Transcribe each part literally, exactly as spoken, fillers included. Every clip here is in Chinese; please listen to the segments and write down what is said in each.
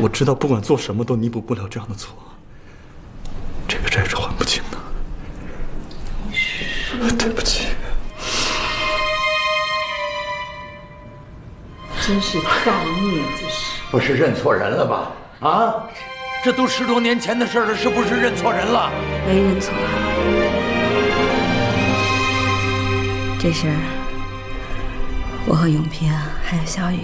我知道不管做什么都弥补不了这样的错，这个债是还不清的。对不起。 真是造孽，这是。 不是认错人了吧？啊，这都十多年前的事了，是不是认错人了？ 没认错。这事儿，我和永平还有小雨，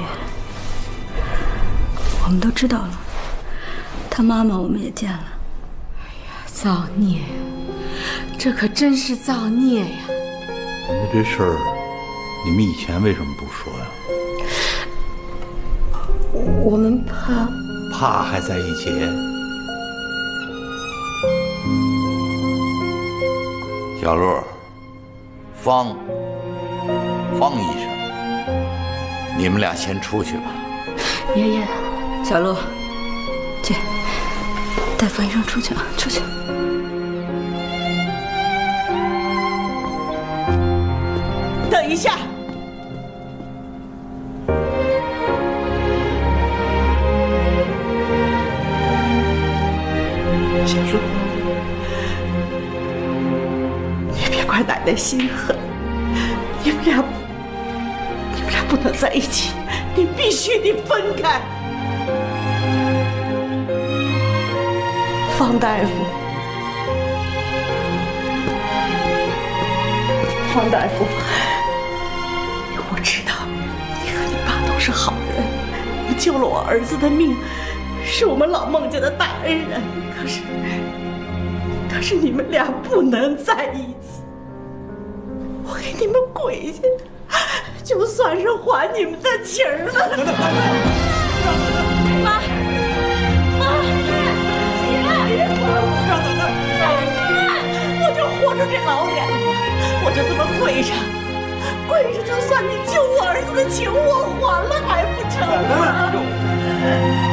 我们都知道了。他妈妈我们也见了。 哎呀，造孽！这可真是造孽呀！ 那这事儿，你们以前为什么不说呀？ 我们怕。 怕还在一起？ 小陆，方，方医生，你们俩先出去吧。 爷爷，小陆，去，带方医生出去啊，出去。 等一下。小陆，你别怪奶奶心狠，你们俩，你们俩不能在一起，你必须得分开。方大夫，方大夫，我知道你和你爸都是好人，你救了我儿子的命，是我们老孟家的大恩人。可是，可是你们俩不能在一起。我给你们跪下，就算是还你们的情了。妈，妈，起来！让奶奶，奶奶，我就活出这老脸了，我就这么跪着，跪着，就算你救我儿子的情，我还了还不成吗？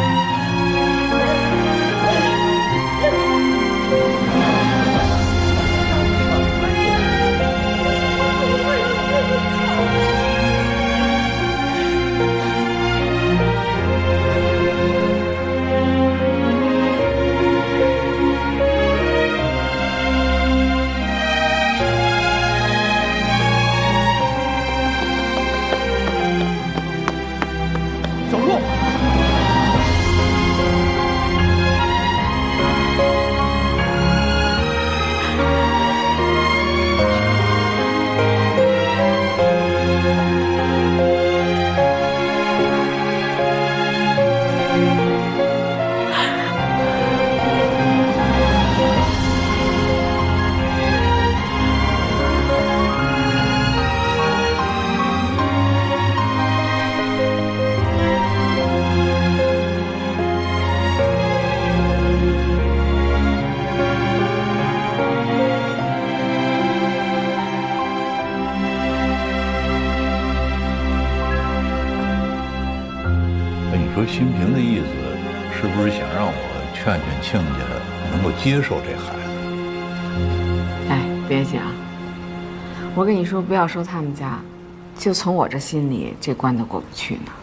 说新平的意思，是不是想让我劝劝亲家能够接受这孩子？ 哎，别讲，我跟你说，不要说他们家，就从我这心里，这关都过不去呢。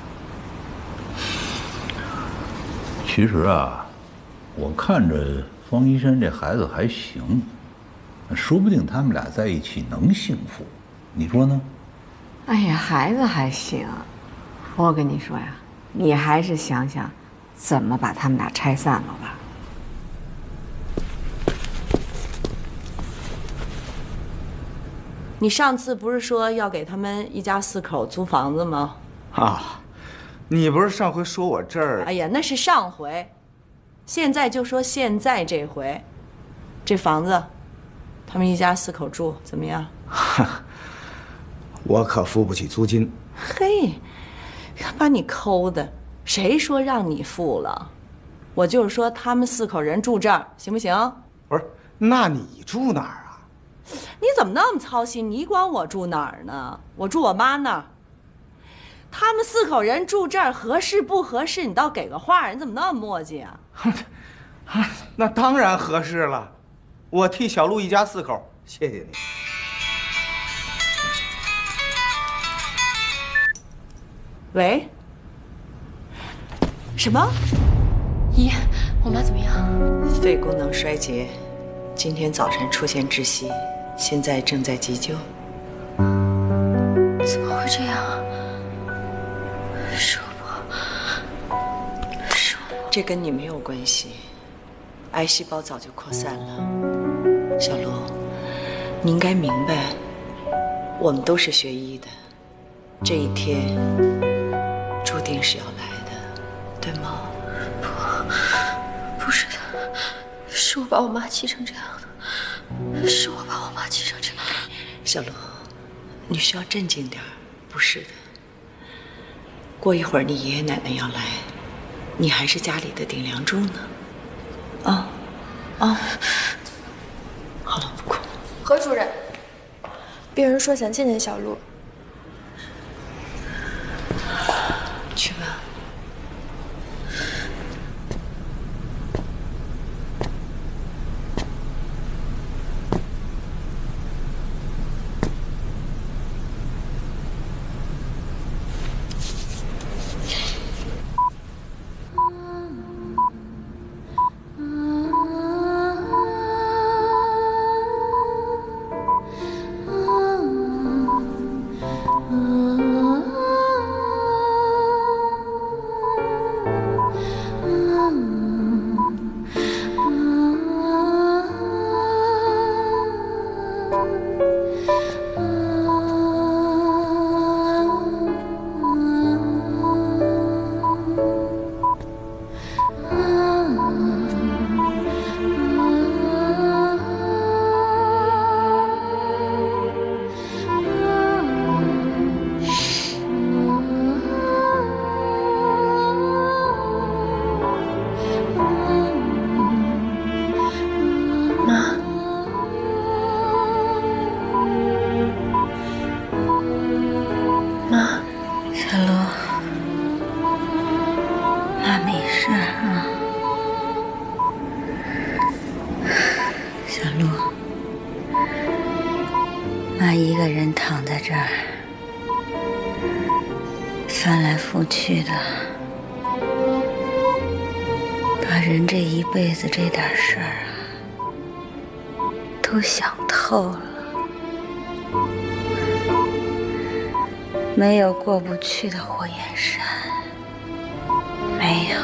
其实啊，我看着方一山这孩子还行，说不定他们俩在一起能幸福，你说呢？ 哎呀，孩子还行，我跟你说呀。你还是想想，怎么把他们俩拆散了吧。 你上次不是说要给他们一家四口租房子吗？ 啊，你不是上回说我这儿…… 哎呀，那是上回，现在就说现在这回，这房子，他们一家四口住怎么样？ 我可付不起租金。 嘿。把你抠的，谁说让你付了？我就是说他们四口人住这儿，行不行？ 不是，那你住哪儿啊？ 你怎么那么操心？你管我住哪儿呢？我住我妈那儿。他们四口人住这儿合适不合适？你倒给个话，你怎么那么磨叽啊？ 那当然合适了，我替小陆一家四口，谢谢你。 喂？什么？ 姨，我妈怎么样？ 肺功能衰竭，今天早晨出现窒息，现在正在急救。 怎么会这样啊？是我，是我。 这跟你没有关系，癌细胞早就扩散了。小璐，你应该明白，我们都是学医的，这一天注定是要来的，对吗？ 不，不是的，是我把我妈气成这样的，是我把我妈气成这样。 小璐，你需要镇静点儿，不是的。过一会儿你爷爷奶奶要来，你还是家里的顶梁柱呢。啊啊，好了，不哭。 何主任，病人说想见见小璐。 去吧。 去的，把人这一辈子这点事儿啊，都想透了，没有过不去的火焰山，没有。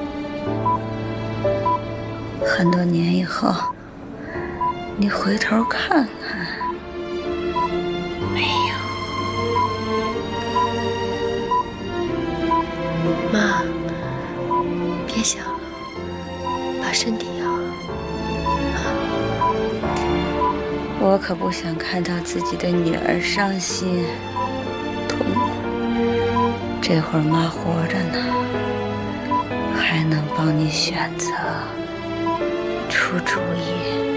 很多年以后，你回头看看，没有。 妈，别想了，把身体养了。 我可不想看到自己的女儿伤心痛苦。这会儿妈活着呢，还能帮你选择、出主意。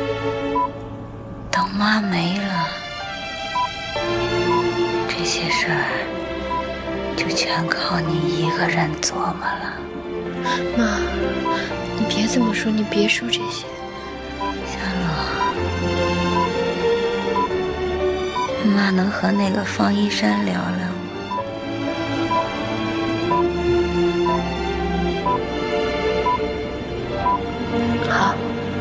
等妈没了，这些事儿就全靠你一个人琢磨了。 妈，你别这么说，你别说这些。 夏洛，妈能和那个方一山聊聊吗？ 好。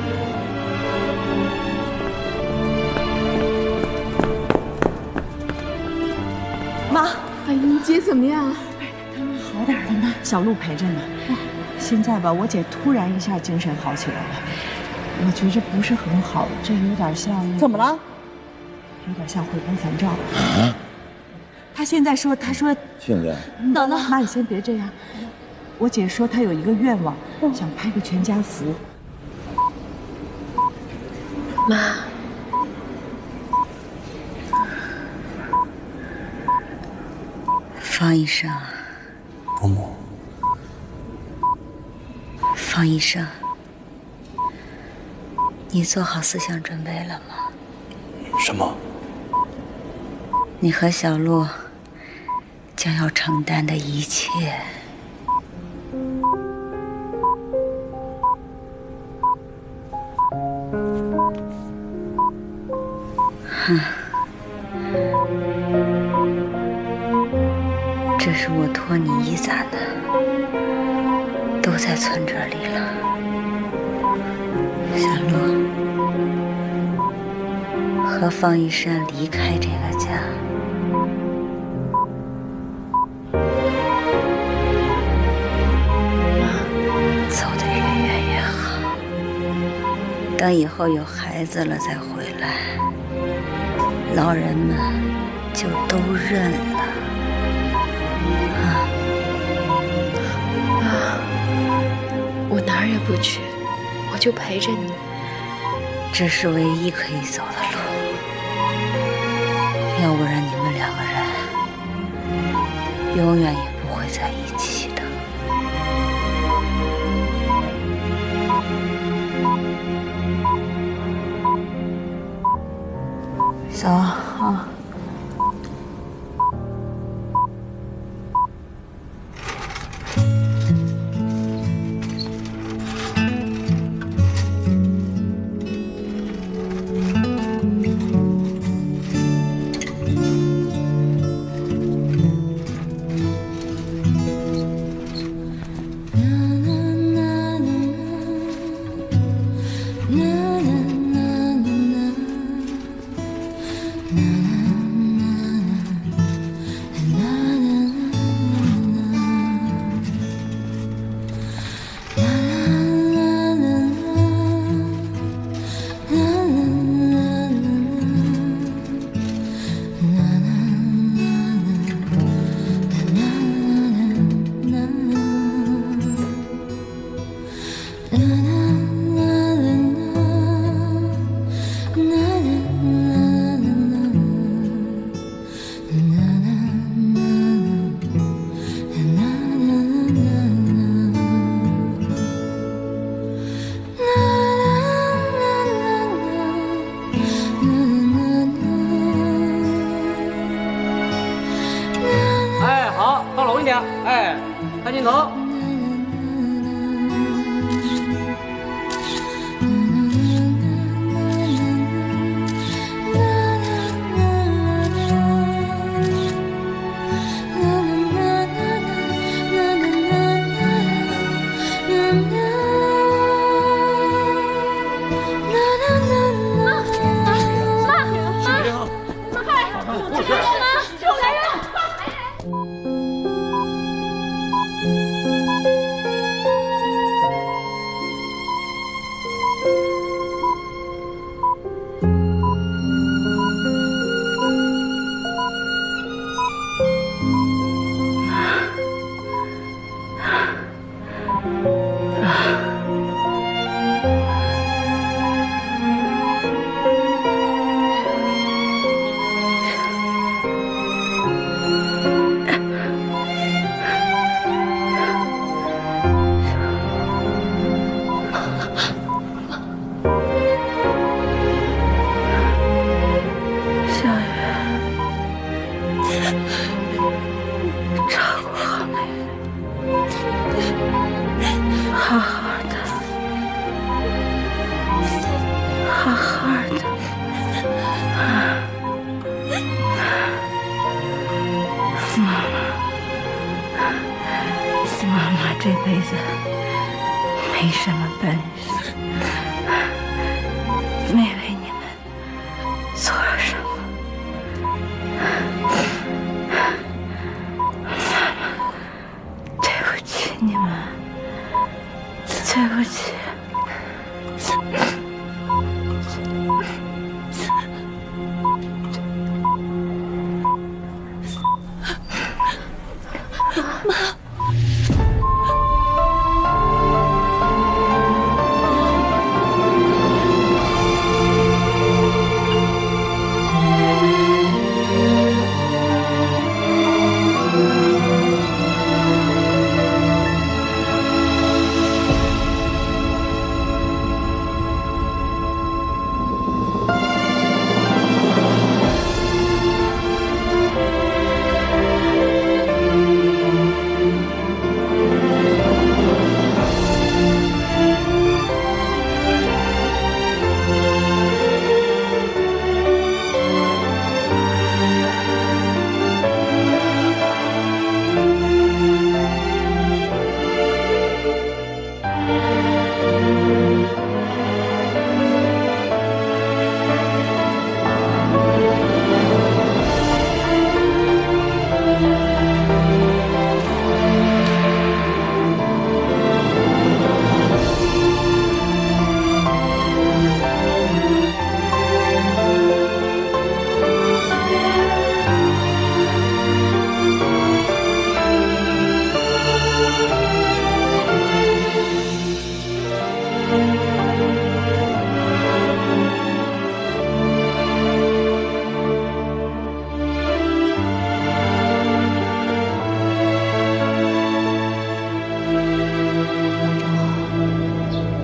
妈，阿姨姐怎么样？他们好点了呢，小璐陪着呢。现在吧，我姐突然一下精神好起来了，我觉着不是很好，这有点像……怎么了？有点像回光返照。啊？他现在说，他说现在…… 等等，妈，你先别这样。我姐说她有一个愿望，想拍个全家福。 妈。 方医生， 伯母， 方医生，你做好思想准备了吗？ 什么？ 你和小璐将要承担的一切。哼。这是我托你一攒的，都在村这里了。小陆，和方一山离开这个家，走得越远越好。等以后有孩子了再回来，老人们就都认了。啊， 妈，我哪儿也不去，我就陪着你。 这是唯一可以走的路，要不然你们两个人永远也不会在一起的。走啊！ 看镜头。 这辈子没什么本事，没为你们做什么。妈妈，对不起你们，对不起。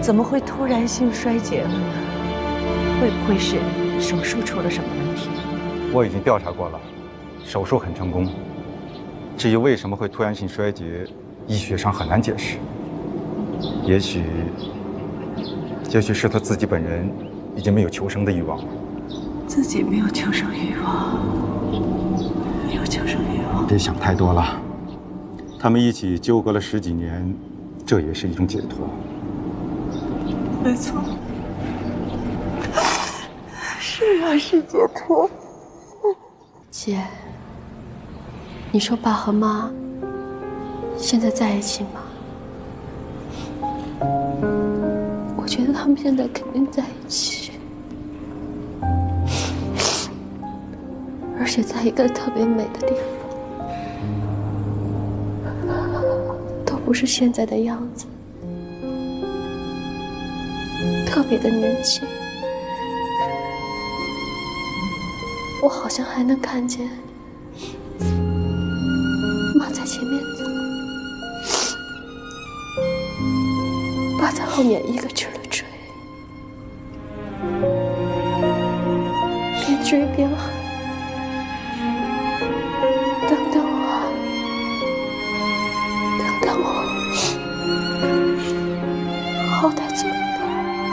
怎么会突然性衰竭了呢？会不会是手术出了什么问题？ 我已经调查过了，手术很成功。至于为什么会突然性衰竭，医学上很难解释。也许，也许是他自己本人已经没有求生的欲望了。 自己没有求生欲望，没有求生欲望。 别想太多了。他们一起纠葛了十几年，这也是一种解脱。 没错，是啊，是解脱。 姐，你说爸和妈现在在一起吗？我觉得他们现在肯定在一起，而且在一个特别美的地方，都不是现在的样子，特别的年轻。我好像还能看见妈在前面走，爸在后面一个劲儿的追，边追边喊：“等等我，等等我，好歹走一段。”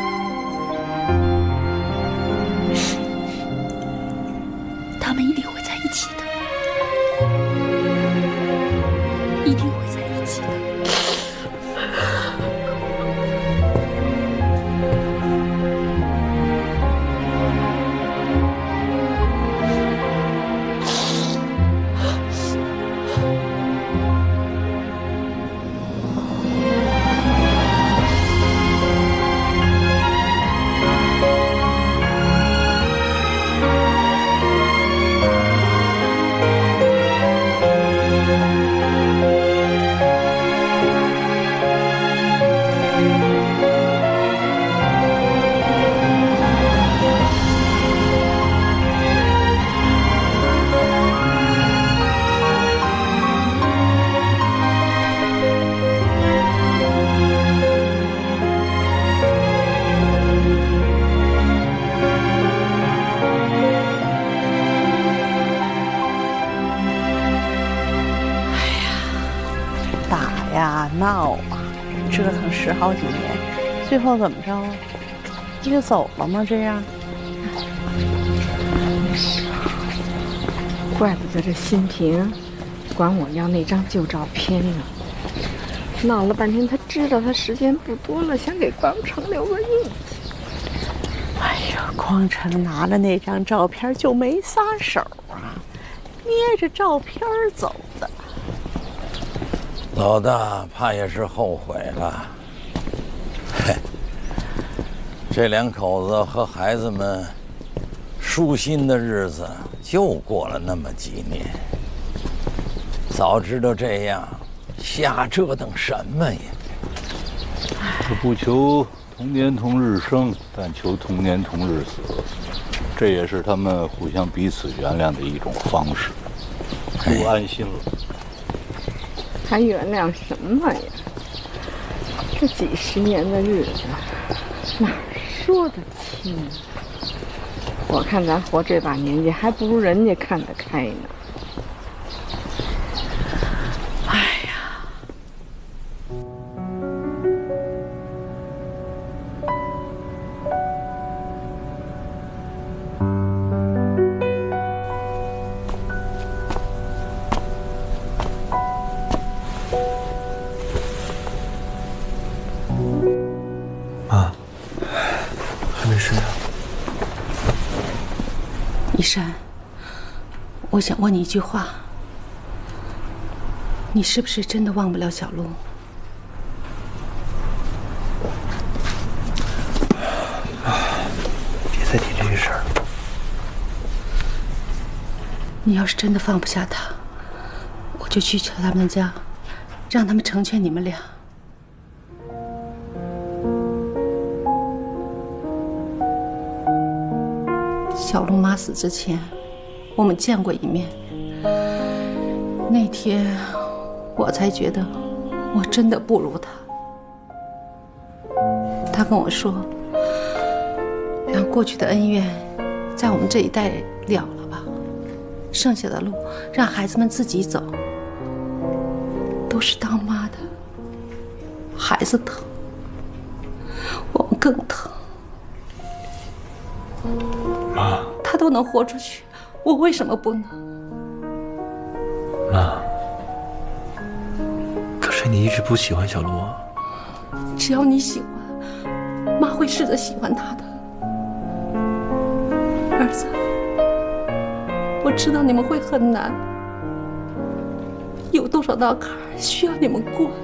他们一定会在一起的，一定会在一起的。 闹啊，折腾十好几年，最后怎么着啊？不就走了吗？这样， 怪不得这新平管我要那张旧照片呢。闹了半天，他知道他时间不多了，想给光成留个印记。 哎呀，光成拿了那张照片就没撒手啊，捏着照片走的。 老大怕也是后悔了。嘿，这两口子和孩子们舒心的日子就过了那么几年。早知道这样，瞎折腾什么呀？ 这不求同年同日生，但求同年同日死。这也是他们互相彼此原谅的一种方式。我安心了。 还原谅什么呀？这几十年的日子，哪说得清啊？我看咱活这把年纪，还不如人家看得开呢。 哎呀， 妈，还没睡啊？ 一山，我想问你一句话，你是不是真的忘不了小璐？ 别再提这个事儿了。 你要是真的放不下他，我就去求他们家，让他们成全你们俩。小璐妈死之前，我们见过一面。那天，我才觉得我真的不如她。她他跟我说，让过去的恩怨在我们这一代了了吧，剩下的路让孩子们自己走。都是当妈的，孩子疼，我们更疼。 妈， 他都能活出去，我为什么不能？ 妈，可是你一直不喜欢小璐啊。 只要你喜欢，妈会试着喜欢他的。儿子，我知道你们会很难，有多少道坎儿需要你们过呀？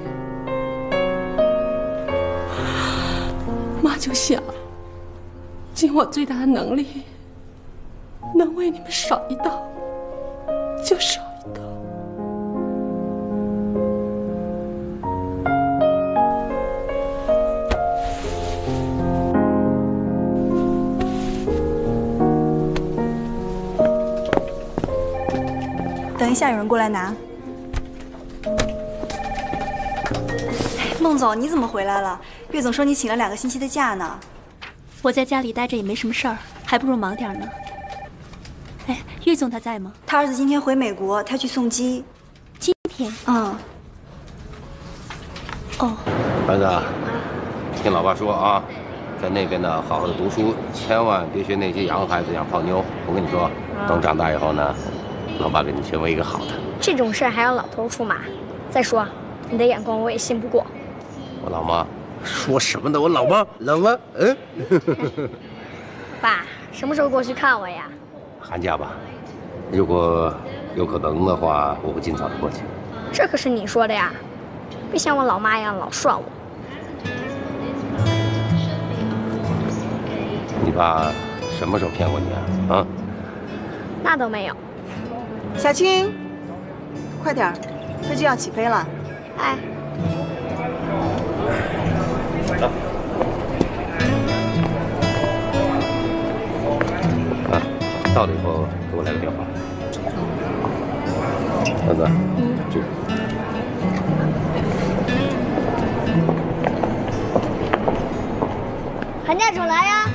妈就想尽我最大的能力，能为你们少一道就少一道。 等一下，有人过来拿。孟总，你怎么回来了？岳总说你请了两个星期的假呢。 我在家里待着也没什么事儿，还不如忙点呢。哎，岳总他在吗？ 他儿子今天回美国，他去送机。 今天？ 嗯。 哦。 儿子，听老爸说啊，在那边呢，好好的读书，千万别学那些洋孩子养泡妞。我跟你说，等长大以后呢，老爸给你成为一个好的。 这种事儿还让老头出马？再说，你的眼光我也信不过。 我老妈说什么呢？我老妈，老妈，嗯。 爸，什么时候过去看我呀？ 寒假吧，如果有可能的话，我会尽早的过去。 这可是你说的呀，别像我老妈一样老涮我。 你爸什么时候骗过你啊？啊？ 那倒没有。 小青，快点儿，飞机要起飞了。 哎。 啊，啊，到了以后给我来个电话。儿子，嗯，这个。 寒假准来呀！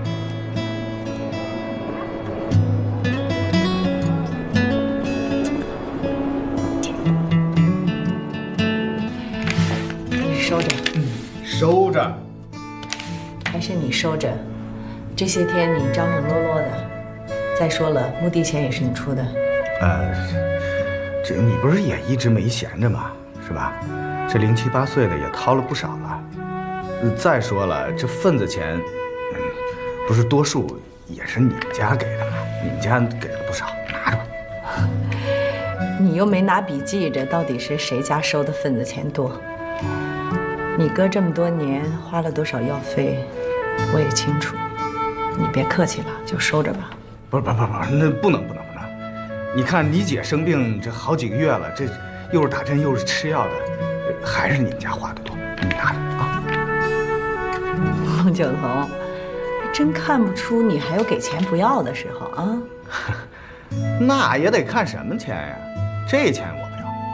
收着。 收着， 还是你收着。这些天你张张罗罗的，再说了，墓地钱也是你出的。 呃，这你不是也一直没闲着吗？是吧？这零七八碎的也掏了不少了。再说了，这份子钱，嗯，不是多数也是你们家给的吗？你们家给了不少，拿着吧。 你又没拿笔记着，到底是谁家收的份子钱多？你哥这么多年花了多少药费，我也清楚。你别客气了，就收着吧。 不是，不是，不是，那不能，不能，不能。你看你姐生病这好几个月了，这又是打针又是吃药的，还是你们家花的多。你拿着啊。 孟九头，真看不出你还有给钱不要的时候啊。 那也得看什么钱呀，这钱我。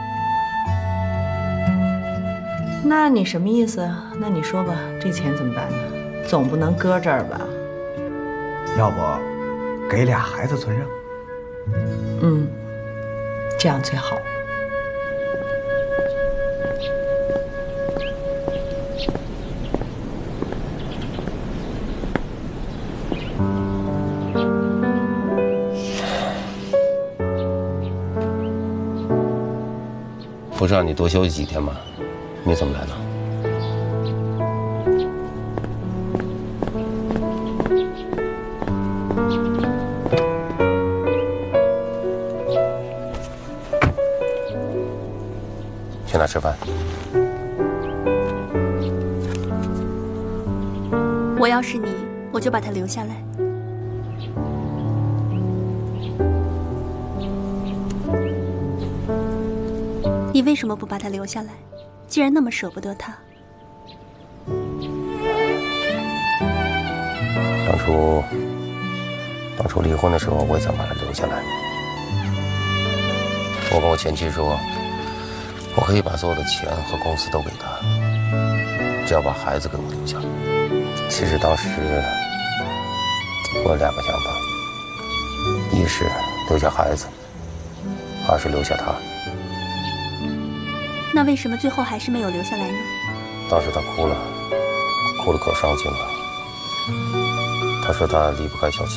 那你什么意思？那你说吧，这钱怎么办呢？总不能搁这儿吧？ 要不，给俩孩子存上？ 嗯，这样最好。 不是让你多休息几天吗？你怎么来的？去哪吃饭？ 我要是你，我就把他留下来。你为什么不把他留下来？既然那么舍不得他， 当初当初离婚的时候，我也想把他留下来。我跟我前妻说，我可以把所有的钱和公司都给他，只要把孩子给我留下。 其实当时我有两个想法，一是留下孩子，二是留下他。 那为什么最后还是没有留下来呢？ 当时他哭了，哭得可伤心了。他说他离不开小青。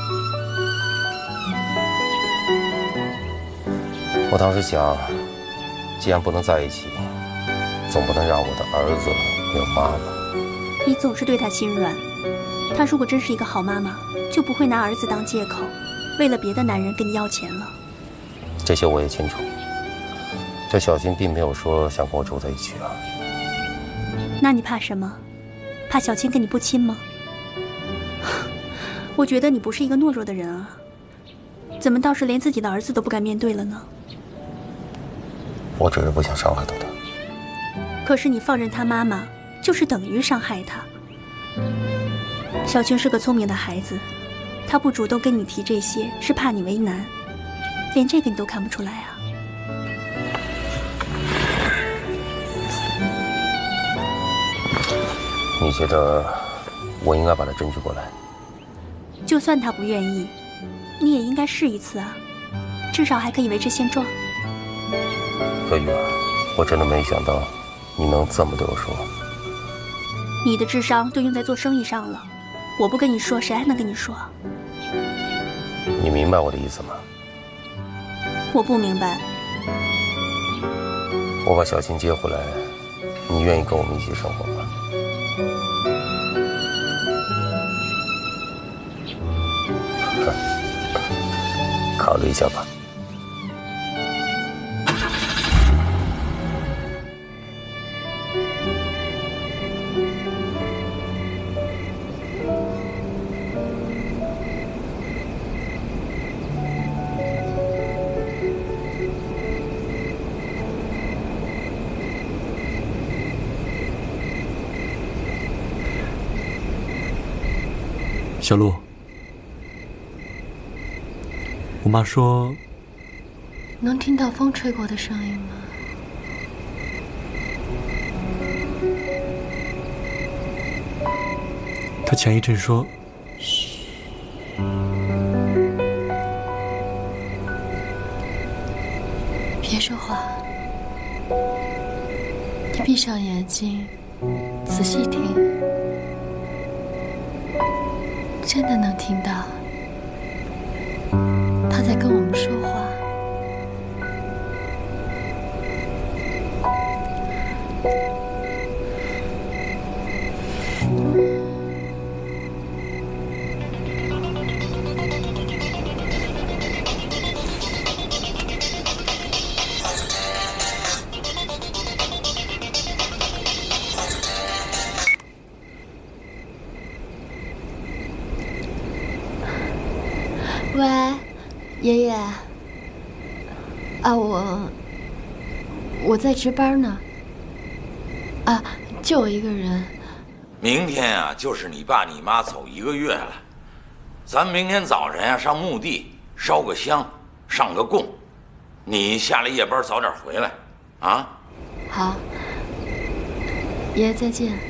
我当时想，既然不能在一起，总不能让我的儿子没有妈妈。 你总是对他心软。他如果真是一个好妈妈，就不会拿儿子当借口，为了别的男人跟你要钱了。 这些我也清楚。这小青并没有说想跟我住在一起啊。 那你怕什么？怕小青跟你不亲吗？我觉得你不是一个懦弱的人啊，怎么倒是连自己的儿子都不敢面对了呢？ 我只是不想伤害到他。 可是你放任他妈妈，就是等于伤害他。小青是个聪明的孩子，她不主动跟你提这些，是怕你为难，连这个你都看不出来啊？ 你觉得我应该把他争取过来？ 就算他不愿意，你也应该试一次啊，至少还可以维持现状。 何雨儿，我真的没想到你能这么对我说。 你的智商都用在做生意上了，我不跟你说，谁还能跟你说？ 你明白我的意思吗？ 我不明白。 我把小青接回来，你愿意跟我们一起生活吗？考虑一下吧。 小璐，我妈说， 能听到风吹过的声音吗？ 她前一阵说， 嘘，别说话，你闭上眼睛，仔细听。真的能听到，他在跟我们说话。喂，爷爷。啊，我我在值班呢。啊，就我一个人。 明天啊，就是你爸你妈走一个月了，咱明天早晨呀、啊、上墓地烧个香，上个供。你下了夜班早点回来，啊？ 好。爷爷再见。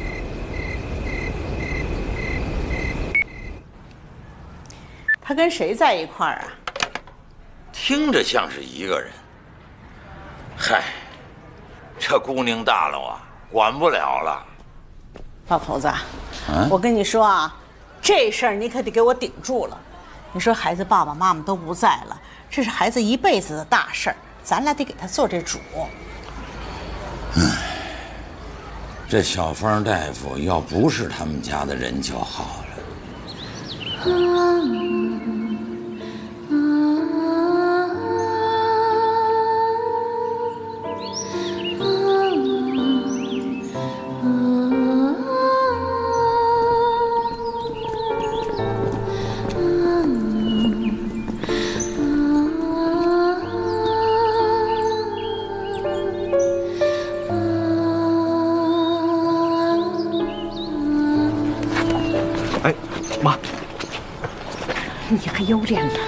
他跟谁在一块儿啊？ 听着像是一个人。嗨，这姑娘大了啊，管不了了。 老头子， 嗯、 我跟你说啊，这事儿你可得给我顶住了。你说孩子爸爸妈妈都不在了，这是孩子一辈子的大事儿，咱俩得给他做这主。 唉，这小芳大夫要不是他们家的人就好了。 哎，妈， 你还有脸来？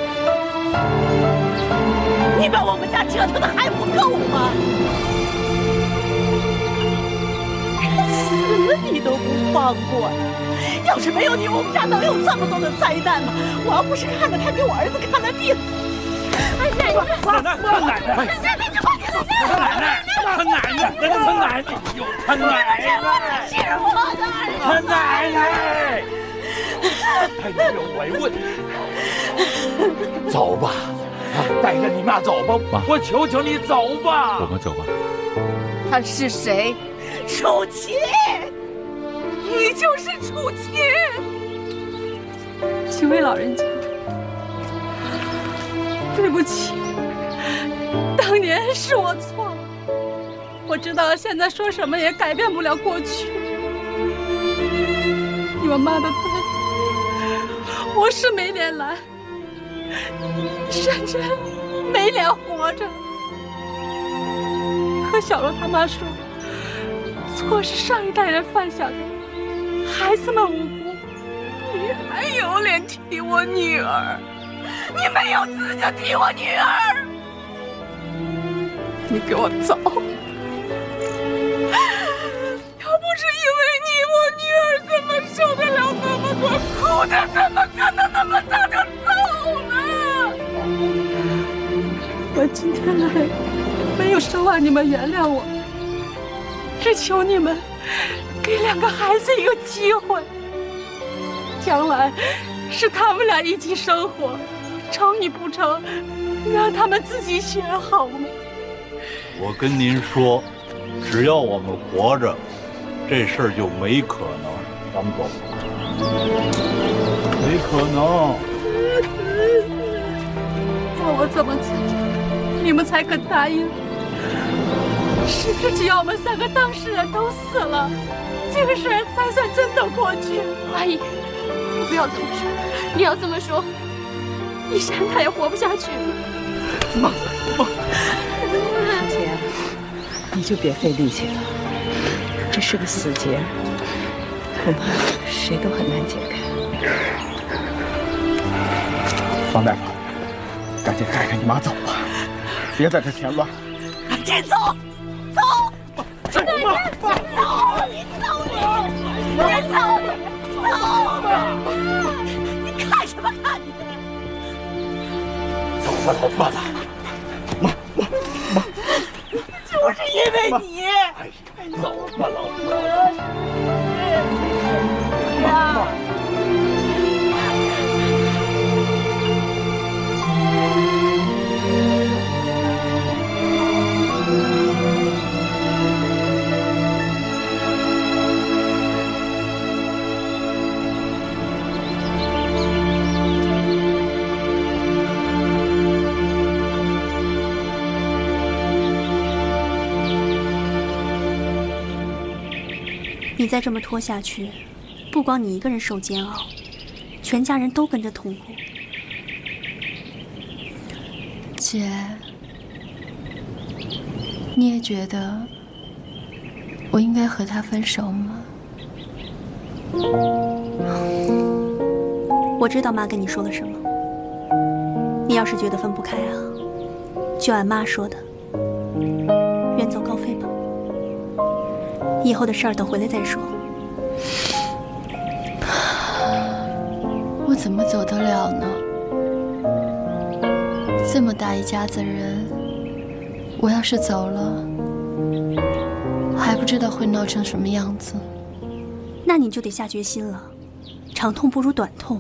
你把我们家折腾的还不够吗？死了你都不帮过呀！要是没有你，我们家能有这么多的灾难吗？我要不是看着他给我儿子看了病，哎呀， 奶奶，他奶奶，他奶奶，他奶奶，他奶奶，他奶奶，他奶奶， 是我的儿子， 他奶奶，他有没问题。走吧，带着你妈走吧，我求求你走吧。 我们走吧。 他是谁？ 楚琴，你就是楚琴。 几位老人家，对不起，当年是我错了。我知道现在说什么也改变不了过去。你们骂的对，我是没脸来，甚至没脸活着。可小罗他妈说，错是上一代人犯下的，孩子们无辜，你还有脸提我女儿？你没有资格提我女儿！你给我走！要不是因为你，我女儿怎么受得了那么多苦？她怎么可能那么早就走呢？我今天来，没有奢望你们原谅我，只求你们给两个孩子一个机会，将来是他们俩一起生活，成与不成，让他们自己选好吗？ 我跟您说，只要我们活着，这事儿就没可能。咱们走，没可能。 那我怎么做，你们才肯答应？是不是只要我们三个当事人都死了，这个事儿才算真的过去？ 阿姨，你不要这么说，你要这么说，一山他也活不下去了。 妈，妈，姐，你就别费力气了，这是个死结，恐怕谁都很难解开。 方大夫，赶紧带着你妈走吧，别在这添乱。 赶紧走，走，走吧，走，你走你，别走你，走吧，你看什么看你？ 走吧，老婆子， 妈妈妈， 就是因为你， 哎，走吧，老婆子。 妈妈。 你再这么拖下去，不光你一个人受煎熬，全家人都跟着痛苦。 姐，你也觉得我应该和他分手吗？ 我知道妈跟你说了什么。你要是觉得分不开啊，就按妈说的，远走高飞吧。以后的事儿等回来再说。 我怎么走得了呢？这么大一家子人，我要是走了，还不知道会闹成什么样子。 那你就得下决心了，长痛不如短痛。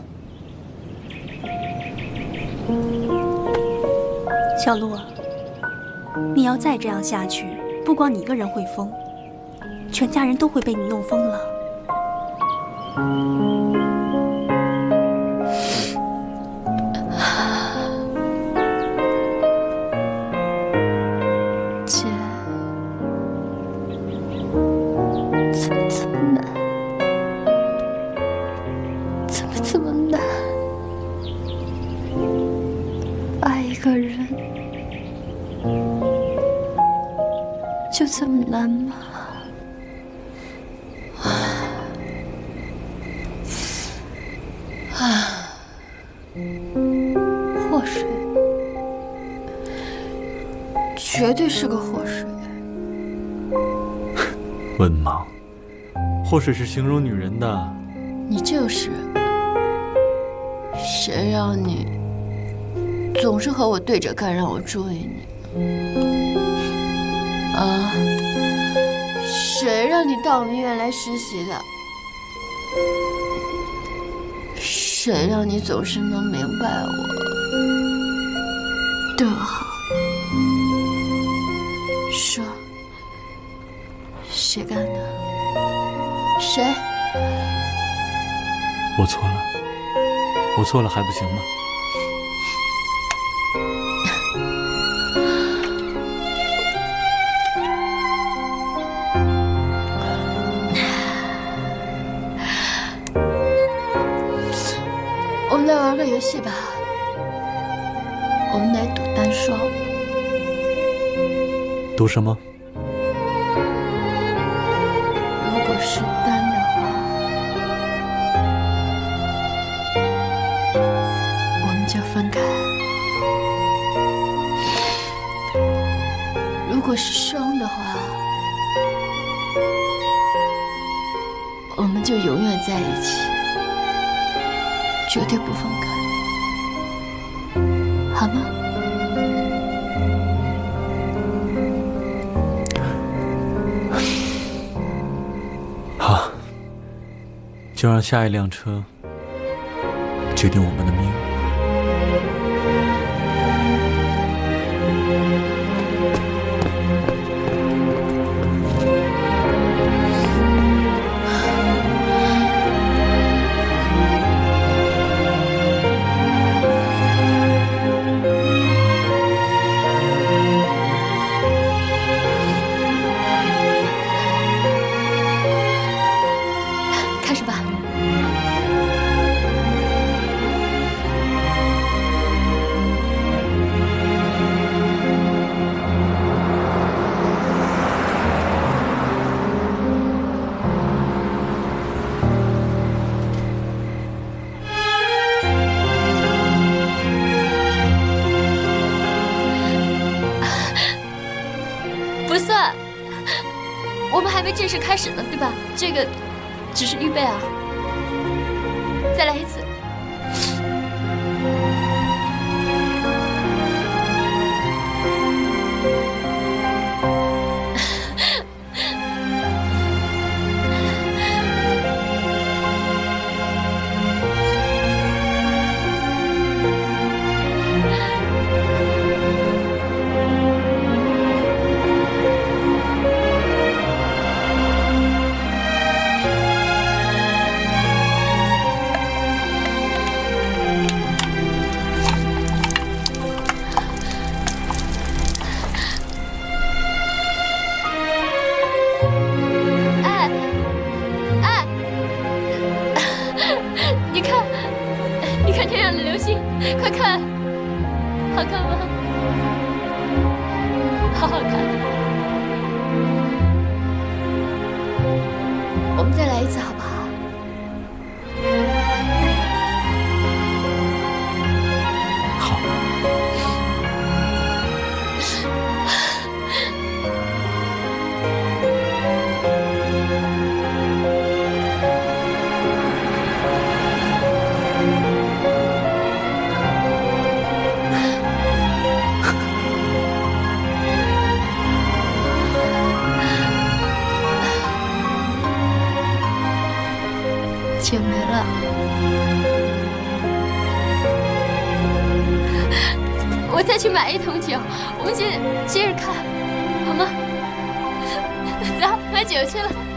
小璐，你要再这样下去，不光你一个人会疯，全家人都会被你弄疯了。 姐，怎么这么难？怎么这么难？爱一个人就这么难吗？啊，祸水，绝对是个祸水。 文盲， 祸水是形容女人的。 你就是。谁让你总是和我对着干，让我注意你？啊？谁让你到我们医院来实习的？谁让你总是能明白我，对我好？说，谁干的？谁？ 我错了，我错了还不行吗？ 我们来玩个游戏吧，我们来赌单双。 赌什么？ 如果是单的话，我们就分开；如果是双的话，我们就永远在一起。绝对不分开，好吗？ 好，就让下一辆车决定我们的命运。 正式开始了，对吧？这个只是预备啊，再来一次。快看，好看吗？好好看。我们再来一次好不好？ 好。 酒没了，我再去买一桶酒，我们接接着看，好吗？走，买酒去了。